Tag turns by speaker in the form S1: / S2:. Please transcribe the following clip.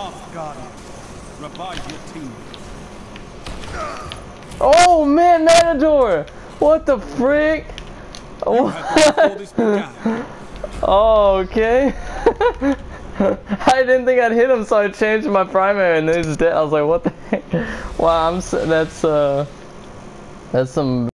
S1: off, Guardian. Revive your team.
S2: Oh man, Matador! What the frick?
S1: You have before this began.
S2: Oh, okay. I didn't think I'd hit him, so I changed my primary, and then he's dead. I was like, what the heck? Wow, that's some